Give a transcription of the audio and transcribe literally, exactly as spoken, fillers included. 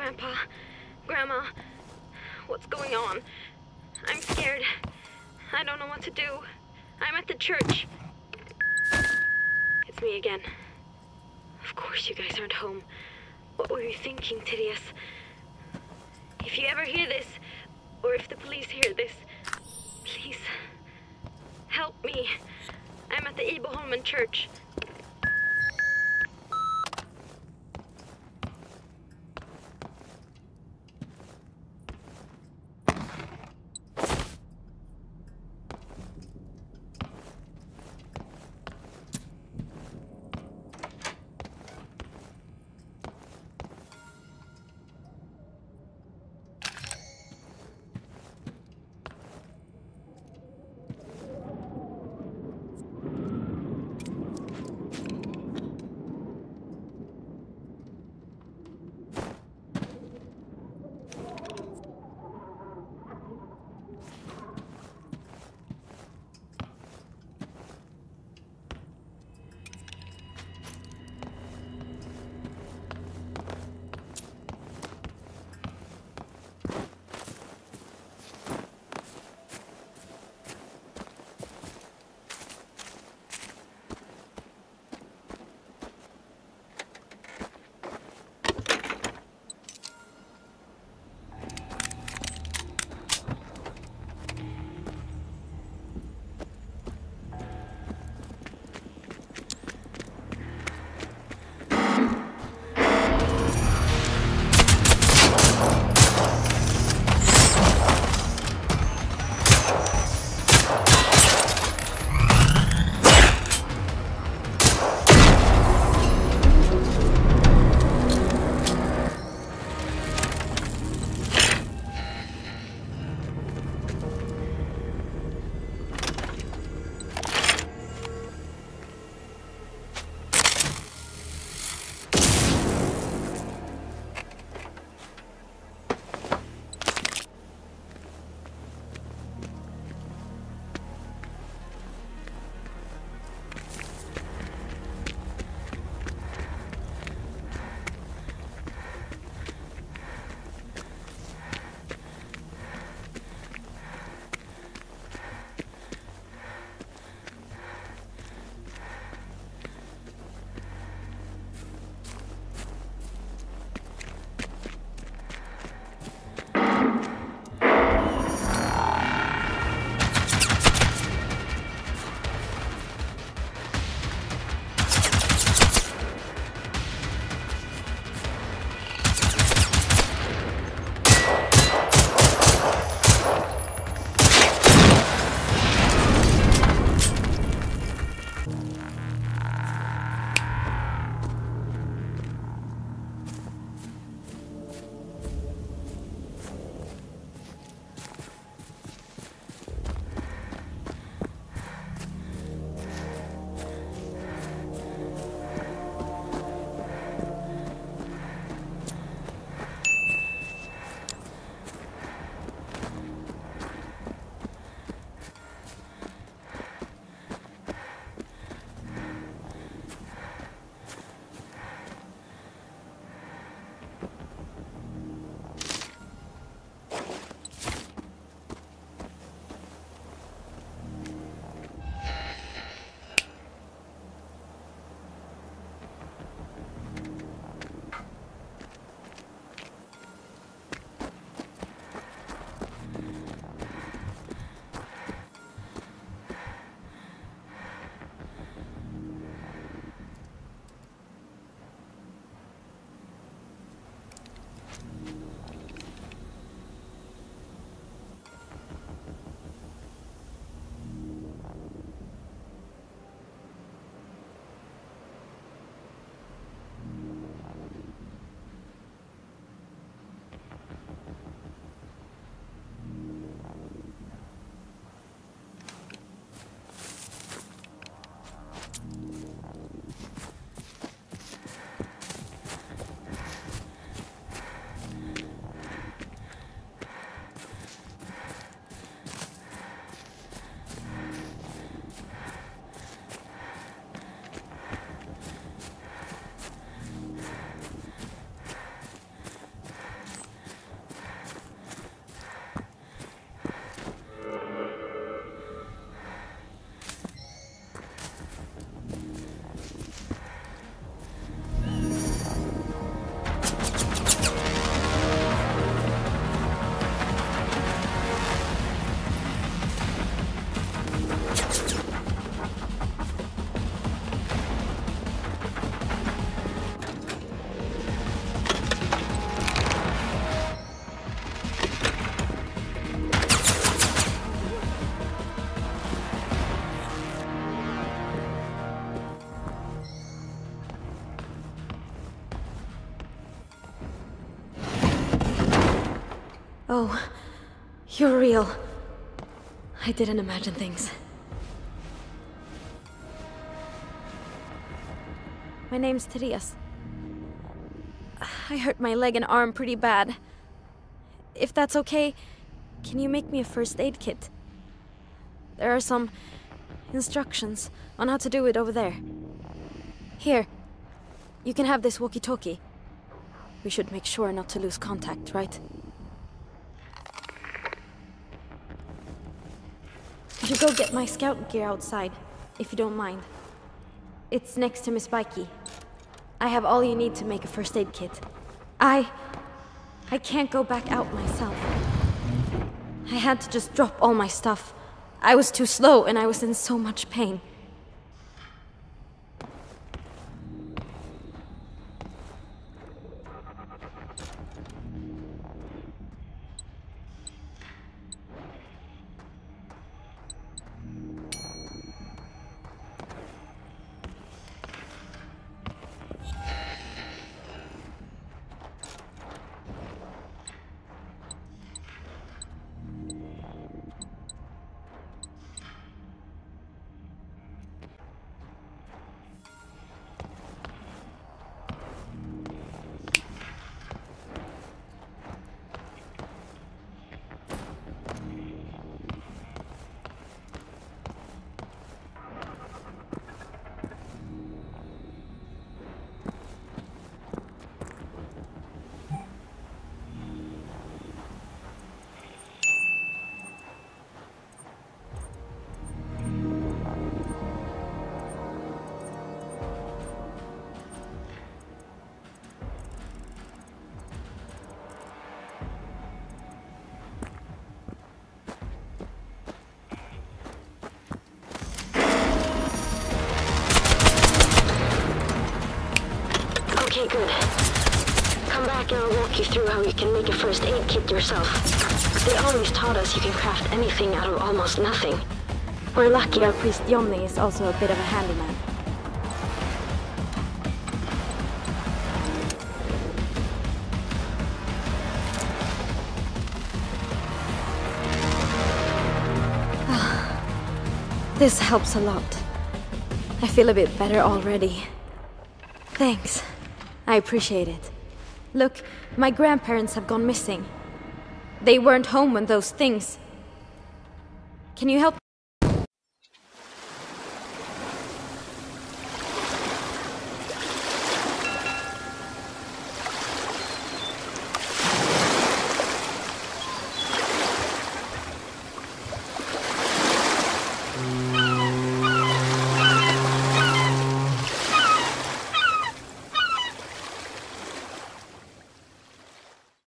Grandpa, Grandma, what's going on? I'm scared. I don't know what to do. I'm at the church. It's me again. Of course you guys aren't home. What were you thinking, Tidius? If you ever hear this, or if the police hear this, please, help me. I'm at the Iboholmen church. Oh, you're real. I didn't imagine things. My name's Therese. I hurt my leg and arm pretty bad. If that's okay, can you make me a first aid kit? There are some instructions on how to do it over there. Here, you can have this walkie-talkie. We should make sure not to lose contact, right? I should go get my scout gear outside, if you don't mind. It's next to Miss Bikey. I have all you need to make a first aid kit. I... I can't go back out myself. I had to just drop all my stuff. I was too slow and I was in so much pain. Okay, good. Come back and I'll walk you through how you can make a first aid kit yourself. They always taught us you can craft anything out of almost nothing. We're lucky our priest Johnny is also a bit of a handyman. This helps a lot. I feel a bit better already. Thanks. I appreciate it. Look, my grandparents have gone missing. They weren't home when those things... Can you help